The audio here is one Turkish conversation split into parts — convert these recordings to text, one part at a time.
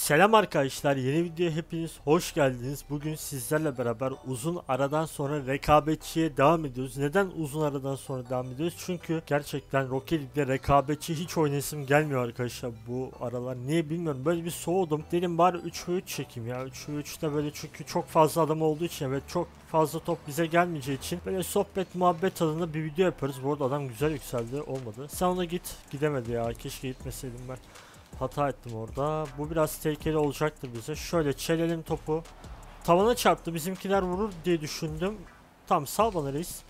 Selam arkadaşlar, yeni videoya hepiniz hoş geldiniz. Bugün sizlerle beraber uzun aradan sonra rekabetçiye devam ediyoruz. Neden uzun aradan sonra devam ediyoruz? Çünkü gerçekten Rocket League'de rekabetçi hiç oynayasım gelmiyor arkadaşlar bu aralar. Niye bilmiyorum, böyle bir soğudum. Dedim bari 3v3 çekeyim ya. 3v3'te böyle, çünkü çok fazla adam olduğu için ve çok fazla top bize gelmeyeceği için böyle sohbet muhabbet tadında bir video yaparız. Bu arada adam güzel yükseldi, olmadı. Sen ona git, gidemedi ya, keşke gitmeseydim ben. Hata ettim orada. Bu biraz tehlikeli olacaktır bize. Şöyle çelelim topu. Tavana çarptı. Bizimkiler vurur diye düşündüm. Tamam, sal bana reis.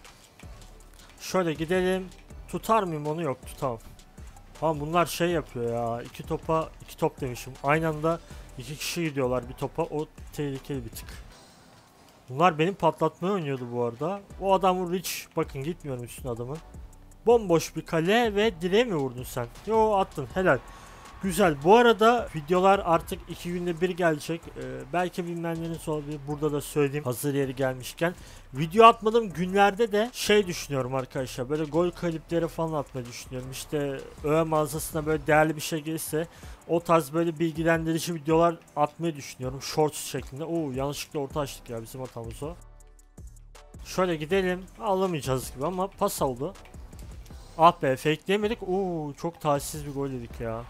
Şöyle gidelim. Tutar mıyım onu? Yok, tutamam. Tamam, bunlar şey yapıyor ya. İki top demişim. Aynı anda iki kişi gidiyorlar bir topa. O tehlikeli bir tık. Bunlar benim patlatmaya oynuyordu bu arada. O adam Rich. Bakın, gitmiyorum üstüne adamın. Bomboş bir kale ve direğe mi vurdun sen? Yo, attın. Helal. Güzel. Bu arada videolar artık 2 günde bir gelecek. Belki bilmeyenlerin olabilir. Burada da söyleyeyim, hazır yeri gelmişken. Video atmadığım günlerde de şey düşünüyorum arkadaşlar. Böyle gol klipleri falan atmayı düşünüyorum. İşte öğe mağazasına böyle değerli bir şey gelirse o tarz böyle bilgilendirici videolar atmayı düşünüyorum. Shorts şeklinde. Oo, yanlışlıkla orta açtık ya, bizim hatamız o. Şöyle gidelim. Alamayacağız gibi ama pas oldu. Ah be, fakeleyemedik. Oo, çok talihsiz bir gol yedik ya.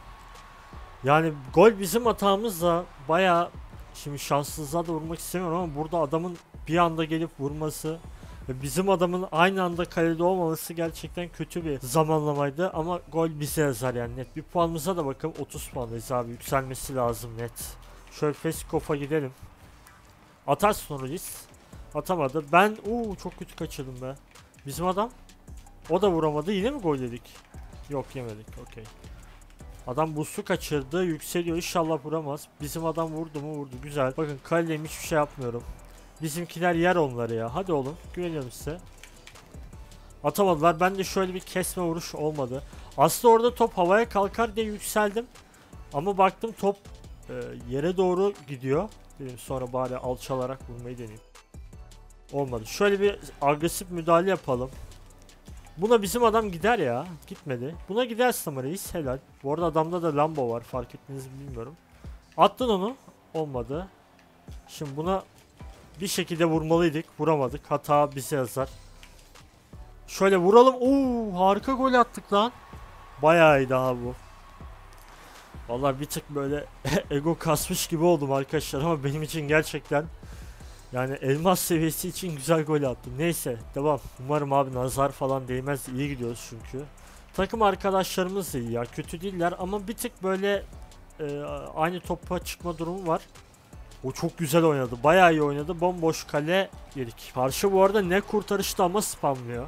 Yani gol bizim hatamızla bayağı, şimdi şanssızlığa da vurmak istemiyorum ama burada adamın bir anda gelip vurması ve bizim adamın aynı anda kalede olmaması gerçekten kötü bir zamanlamaydı ama gol bize yazar yani, net. Bir puanımıza da bakın, 30 puandayız abi, yükselmesi lazım net. Şöyle Feskov'a gidelim. Atarsın onu Riz. Atamadı. Ben çok kötü kaçırdım be. Bizim adam, o da vuramadı. Yine mi gol yedik? Yok, yemedik. Okey. Adam boost'u kaçırdı, yükseliyor, inşallah vuramaz. Bizim adam vurdu mu? Vurdu, güzel. Bakın kaleyim, hiçbir şey yapmıyorum. Bizimkiler yer onları ya. Hadi oğlum, güveniyorum size. Atamadılar. Ben de şöyle bir kesme vuruş olmadı. Aslında orada top havaya kalkar diye yükseldim. Ama baktım top yere doğru gidiyor. Dedim sonra bari alçalarak vurmayı deneyeyim. Olmadı. Şöyle bir agresif müdahale yapalım. Buna bizim adam gider ya. Gitmedi. Buna gidersin ama reis, helal. Bu arada adamda da Lambo var, fark ettiniz mi bilmiyorum. Attın onu. Olmadı. Şimdi buna bir şekilde vurmalıydık. Vuramadık. Hata bize yazar. Şöyle vuralım. Harika gol attık lan. Bayağı iyi daha bu. Vallahi bir tık böyle ego kasmış gibi oldum arkadaşlar ama benim için gerçekten, yani elmas seviyesi için güzel gol attım. Neyse, devam. Umarım abi nazar falan değmez. İyi gidiyoruz çünkü. Takım arkadaşlarımız da iyi ya. Kötü değiller ama bir tık böyle aynı topa çıkma durumu var. O çok güzel oynadı. Bayağı iyi oynadı. Bomboş kale yedik. Karşı bu arada ne kurtarıştı ama spamlıyor.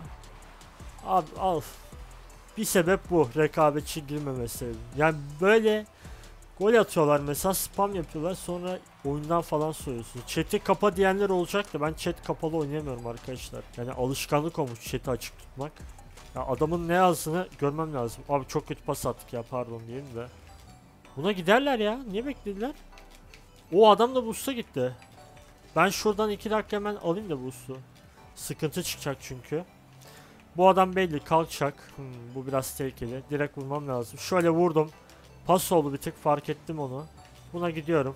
Abi al. Bir sebep bu. Rekabetçi girmemesi. Yani böyle gol atıyorlar mesela, spam yapıyorlar, sonra oyundan falan soruyorsunuz. Chat'i kapa diyenler olacak da ben chat kapalı oynayamıyorum arkadaşlar. Yani alışkanlık olmuş chat'i açık tutmak. Ya adamın ne yazdığını görmem lazım. Abi çok kötü pas attık ya, pardon diyelim de. Buna giderler ya. Niye beklediler? O adam da boost'a gitti. Ben şuradan 2 dakika hemen alayım da boost'u. Sıkıntı çıkacak çünkü. Bu adam belli kalkacak. Bu biraz tehlikeli. Direkt vurmam lazım. Şöyle vurdum. Pas oldu bir tık, fark ettim onu. Buna gidiyorum.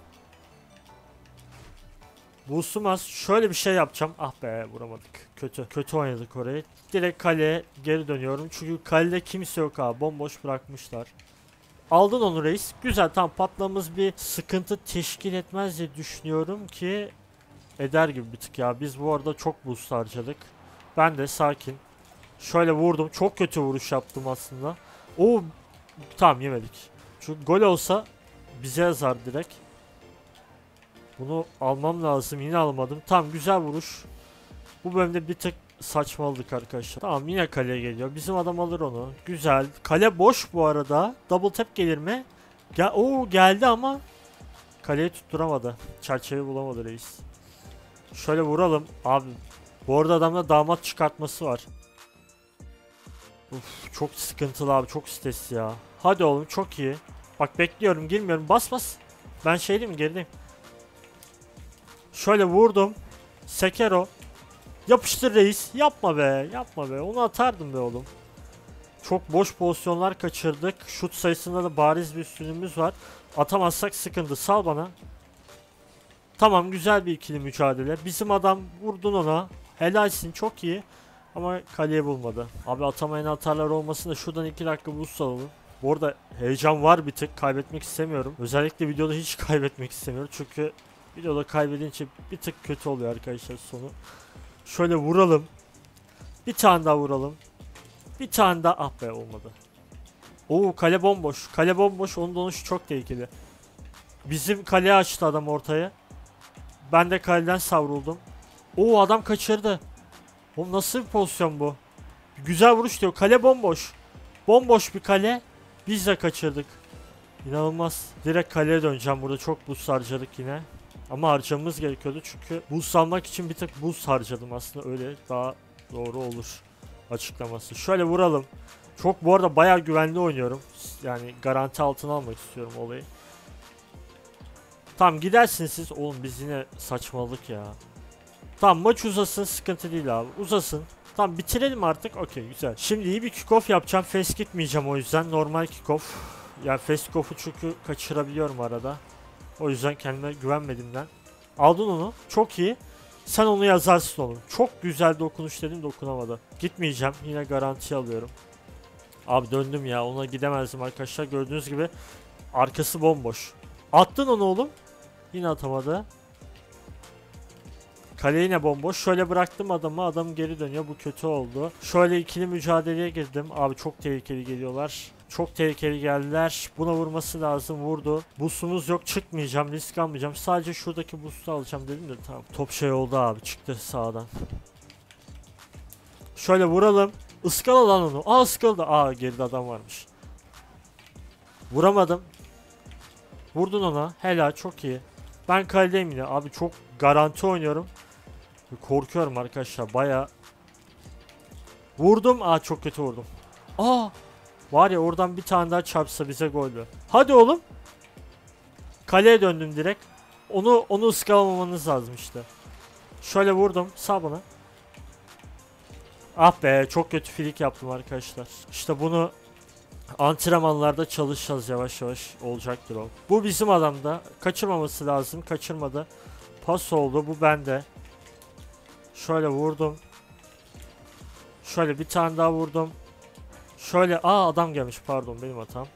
Boost'um az. Şöyle bir şey yapacağım. Ah be, vuramadık. Kötü oynadık orayı. Direkt kaleye geri dönüyorum. Çünkü kalede kimse yok abi. Bomboş bırakmışlar. Aldın onu reis. Güzel, tam patlamamız bir sıkıntı teşkil etmez diye düşünüyorum ki eder gibi bir tık ya. Biz bu arada çok boost harcadık. Ben de sakin. Şöyle vurdum. Çok kötü vuruş yaptım aslında. Tamam, yemedik. Çünkü gol olsa bize yazar direkt. Bunu almam lazım. Yine almadım. Tamam, güzel vuruş. Bu bölümde bir tık saçmaladık arkadaşlar. Tamam, yine kaleye geliyor. Bizim adam alır onu. Güzel. Kale boş bu arada. Double tap gelir mi? Geldi ama kaleyi tutturamadı. Çerçeve bulamadı reis. Şöyle vuralım. Abi bu arada adamda damat çıkartması var. Çok sıkıntılı abi. Çok stresli ya. Hadi oğlum, çok iyi. Bak bekliyorum, girmiyorum. Bas. Ben şeydeyim mi, gerideyim. Şöyle vurdum. Sekero. Yapıştır reis. Yapma be. Onu atardım be oğlum. Çok boş pozisyonlar kaçırdık. Şut sayısında da bariz bir üstünlüğümüz var. Atamazsak sıkıntı. Sal bana. Tamam, güzel bir ikili mücadele. Bizim adam, vurdun ona. Helalsin, çok iyi. Ama kaleye bulmadı. Abi atamayan atarlar olmasın da şuradan 2 dakika boost alalım. Bu arada heyecan var bir tık. Kaybetmek istemiyorum. Özellikle videoda hiç kaybetmek istemiyorum. Çünkü videoda kaybedince bir tık kötü oluyor arkadaşlar sonu. Şöyle vuralım. Bir tane daha vuralım. Bir tane daha. Ah be, olmadı. Oo, kale bomboş. Kale bomboş. Onun donuşu çok tehlikeli. Bizim kaleye açtı adam ortaya. Ben de kaleden savruldum. Oo, adam kaçırdı. Oğlum nasıl bir pozisyon bu? Güzel vuruş diyor. Kale bomboş. Bomboş bir kale. Biz de kaçırdık. İnanılmaz. Direkt kaleye döneceğim. Burada çok boost harcadık yine. Ama harcamamız gerekiyordu çünkü boost almak için bir tık boost harcadım aslında. Öyle daha doğru olur açıklaması. Şöyle vuralım. Çok bu arada bayağı güvenli oynuyorum. Yani garanti altına almak istiyorum olayı. Tamam, gidersiniz siz. Oğlum biz yine saçmalık ya. Tamam, maç uzasın, sıkıntı değil abi. Uzasın. Tamam, bitirelim artık. Okey, güzel. Şimdi iyi bir kickoff yapacağım. Fast gitmeyeceğim o yüzden. Normal kickoff. Yani fast kickoff'u çünkü kaçırabiliyorum arada. O yüzden kendime güvenmediğimden. Aldın onu. Çok iyi. Sen onu yazarsın oğlum. Çok güzel dokunuş dedim, dokunamadı. Gitmeyeceğim. Yine garanti alıyorum. Abi döndüm ya. Ona gidemezdim arkadaşlar. Gördüğünüz gibi arkası bomboş. Attın onu oğlum. Yine atamadı. Kale yine bomboş. Şöyle bıraktım adamı. Adam geri dönüyor. Bu kötü oldu. Şöyle ikili mücadeleye girdim. Abi çok tehlikeli geliyorlar. Çok tehlikeli geldiler. Buna vurması lazım. Vurdu. Boost'umuz yok. Çıkmayacağım. Risk almayacağım. Sadece şuradaki boost'u alacağım dedim de tamam. Top şey oldu abi. Çıktı sağdan. Şöyle vuralım. Iskala lan onu. Aa, ıskaladı. Aa, geride adam varmış. Vuramadım. Vurdun ona. Helal, çok iyi. Ben kaledeyim yine. Abi çok garanti oynuyorum. Korkuyorum arkadaşlar. Baya. Vurdum. Aa, çok kötü vurdum. Aa. Var ya, oradan bir tane daha çarpsa bize goldü. Hadi oğlum. Kaleye döndüm direkt. Onu ıskalamamanız lazım işte. Şöyle vurdum. Sağ bana. Ah be, çok kötü flick yaptım arkadaşlar. İşte bunu antrenmanlarda çalışacağız, yavaş yavaş olacaktır o. Bu bizim adamda. Kaçırmaması lazım. Kaçırmadı. Pas oldu. Bu bende. Şöyle vurdum. Şöyle bir tane daha vurdum. Şöyle adam gelmiş, pardon, benim hatam.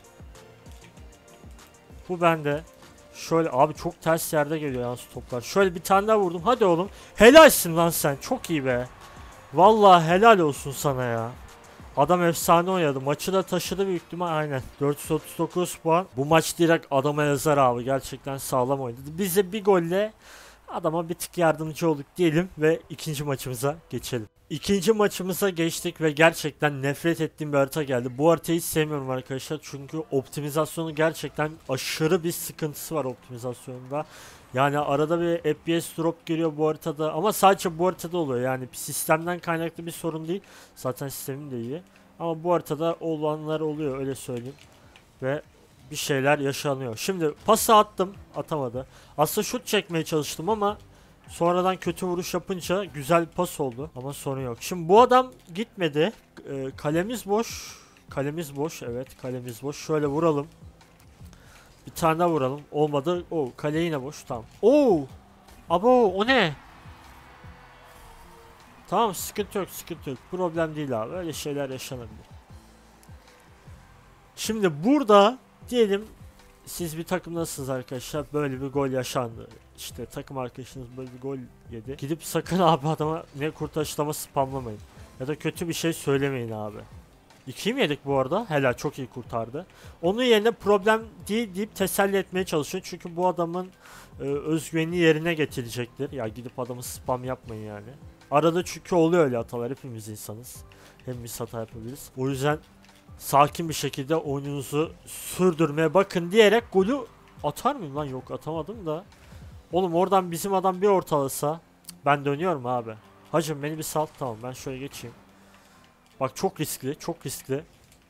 Bu bende. Şöyle abi çok ters yerde geliyor yalnız toplar. Şöyle bir tane daha vurdum. Hadi oğlum. Helalsin lan sen. Çok iyi be. Vallahi helal olsun sana ya. Adam efsane oynadı. Maçı da taşıdı büyük ihtimal, aynen. 439 puan. Bu maç direkt adama yazar abi. Gerçekten sağlam oynadı. Bize bir golle adama bir tık yardımcı olduk diyelim ve ikinci maçımıza geçelim. İkinci maçımıza geçtik ve gerçekten nefret ettiğim bir harita geldi. Bu haritayı hiç sevmiyorum arkadaşlar çünkü optimizasyonu gerçekten aşırı bir sıkıntısı var optimizasyonunda. Yani arada bir FPS drop geliyor bu haritada ama sadece bu haritada oluyor, yani sistemden kaynaklı bir sorun değil. Zaten sistemim de iyi ama bu haritada olanlar oluyor, öyle söyleyeyim. Ve bir şeyler yaşanıyor. Şimdi pası attım, atamadı. Aslında şut çekmeye çalıştım ama sonradan kötü vuruş yapınca güzel bir pas oldu ama sorun yok. Şimdi bu adam gitmedi. Kalemiz boş. Kalemiz boş, evet, kalemiz boş. Şöyle vuralım. Bir tane daha vuralım. Olmadı. O kale yine boş, tamam. Oo! Abo, o ne? Tamam, sıkıntı yok, sıkıntı yok. Problem değil abi. Öyle şeyler yaşanabilir. Şimdi burada diyelim siz bir takımdasınız arkadaşlar, böyle bir gol yaşandı. İşte takım arkadaşınız böyle bir gol yedi. Gidip sakın abi adama ne kurtarışlama spamlamayın. Ya da kötü bir şey söylemeyin abi. 2'yi mi yedik bu arada? Helal, çok iyi kurtardı. Onun yerine problem değil deyip teselli etmeye çalışın. Çünkü bu adamın özgüvenini yerine getirecektir. Ya gidip adamı spam yapmayın yani. Arada çünkü oluyor öyle hatalar. Hepimiz insanız. Hepimiz hata yapabiliriz. O yüzden sakin bir şekilde oyununuzu sürdürmeye bakın diyerek golü atar mıyım lan? Yok, atamadım da. Oğlum oradan bizim adam bir ortalasa ben dönüyorum abi. Hacım beni bir sal, tamam, ben şöyle geçeyim. Bak çok riskli, çok riskli.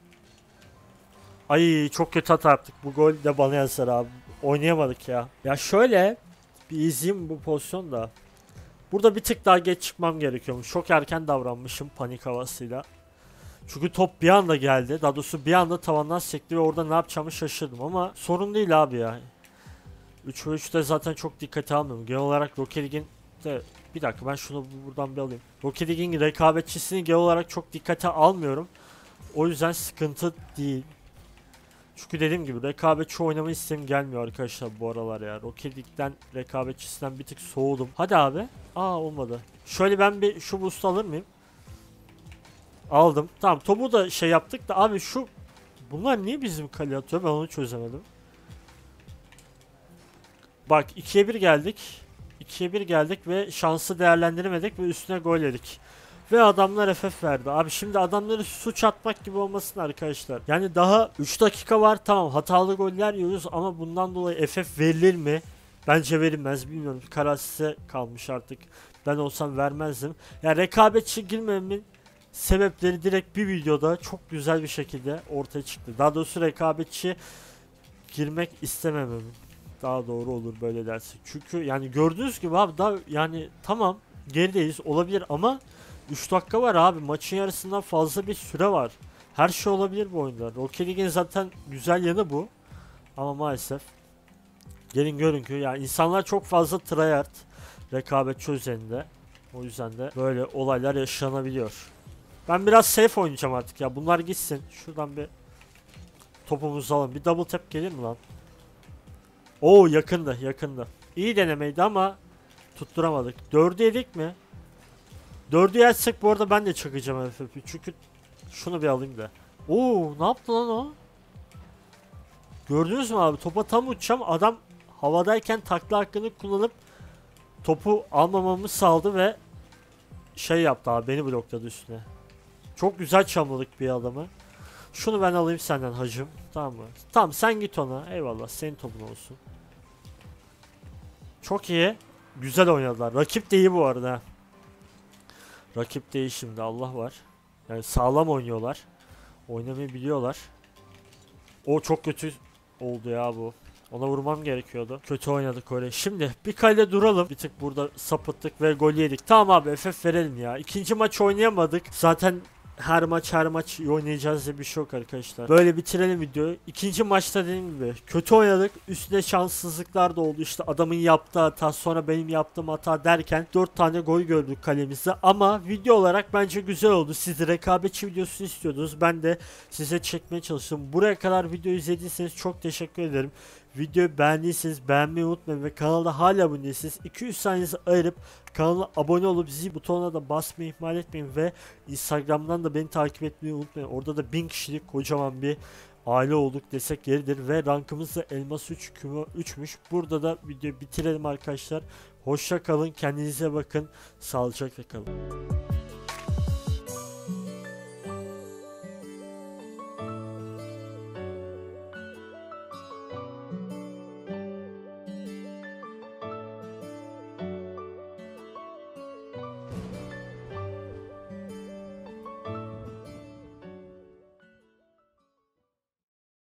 Ay çok kötü hata yaptık. Bu gol de bana yazar abi. Oynayamadık ya. Ya şöyle bir izleyeyim bu pozisyonda. Burada bir tık daha geç çıkmam gerekiyormuş. Çok erken davranmışım panik havasıyla. Çünkü top bir anda geldi. Daha doğrusu bir anda tavandan sekti ve orada ne yapacağımı şaşırdım ama sorun değil abi ya. 3 ve 3'te zaten çok dikkate almıyorum. Genel olarak Rocket League'in de bir dakika ben şunu buradan bir alayım. Rocket League'in rekabetçisini genel olarak çok dikkate almıyorum. O yüzden sıkıntı değil. Çünkü dediğim gibi rekabetçi oynama isteğim gelmiyor arkadaşlar bu aralar ya. Rocket League'den rekabetçisinden bir tık soğudum. Hadi abi. Olmadı. Şöyle ben bir şu boost alır mıyım? Aldım. Tamam topu da şey yaptık da abi bunlar niye bizim kaleye atıyor ben onu çözemedim. Bak 2'ye 1 geldik. 2'ye 1 geldik ve şansı değerlendiremedik ve üstüne gol yedik. Ve adamlar FF verdi. Abi şimdi adamları suç atmak gibi olmasın arkadaşlar. Yani daha 3 dakika var, tamam hatalı goller yiyoruz ama bundan dolayı FF verilir mi? Bence verilmez, bilmiyorum. Karar size kalmış artık. Ben olsam vermezdim. Yani rekabetçi girmemin sebepleri direkt bir videoda çok güzel bir şekilde ortaya çıktı. Daha doğrusu rekabetçi girmek istemememin daha doğru olur böyle dersek. Çünkü yani gördüğünüz gibi abi daha yani tamam gerideyiz olabilir ama 3 dakika var abi, maçın yarısından fazla bir süre var. Her şey olabilir bu oyunda. Rocket League'in zaten güzel yanı bu. Ama maalesef gelin görün ki yani insanlar çok fazla tryhard rekabetçi üzerinde. O yüzden de böyle olaylar yaşanabiliyor. Ben biraz safe oynayacağım artık ya. Bunlar gitsin. Şuradan bir topumuzu alalım. Bir double tap gelir mi lan? Oo yakındı yakındı. İyi denemeydi ama tutturamadık. 4'ü yedik mi? 4'ü yersek bu arada ben de çakacağım FFP. Çünkü şunu bir alayım da. Oo ne yaptı lan o? Gördünüz mü abi? Topa tam uçacağım. Adam havadayken takla hakkını kullanıp topu almamamı sağladı ve şey yaptı abi, beni blokladı üstüne. Çok güzel çalmadık bir adamı. Şunu ben alayım senden hacım. Tamam mı? Tamam sen git ona. Eyvallah senin topun olsun. Çok iyi. Güzel oynadılar. Rakip de iyi bu arada. Rakip de iyi şimdi, Allah var. Yani sağlam oynuyorlar. Oynamayı biliyorlar. O çok kötü oldu ya bu. Ona vurmam gerekiyordu. Kötü oynadık öyle. Şimdi bir kale duralım. Bir tık burada sapıttık ve gol yedik. Tamam abi FF verelim ya. İkinci maç oynayamadık. Zaten her maç iyi oynayacağız diye bir şey yok arkadaşlar. Böyle bitirelim videoyu. İkinci maçta dediğim gibi kötü oynadık. Üstüne şanssızlıklar da oldu. İşte adamın yaptığı hata, sonra benim yaptığım hata derken 4 tane gol gördük kalemizde. Ama video olarak bence güzel oldu. Siz de rekabetçi videosunu istiyordunuz. Ben de size çekmeye çalıştım. Buraya kadar video izlediyseniz çok teşekkür ederim. Videoyu beğendiyseniz beğenmeyi unutmayın ve kanalda hala abone değilseniz 200 saniyenizi ayırıp kanala abone olup zil butonuna da basmayı ihmal etmeyin ve Instagram'dan da beni takip etmeyi unutmayın. Orada da 1000 kişilik kocaman bir aile olduk desek yeridir ve rankımız da elmas 3 küme 3'müş. Burada da videoyu bitirelim arkadaşlar. Hoşça kalın, kendinize bakın, sağlıcakla kalın.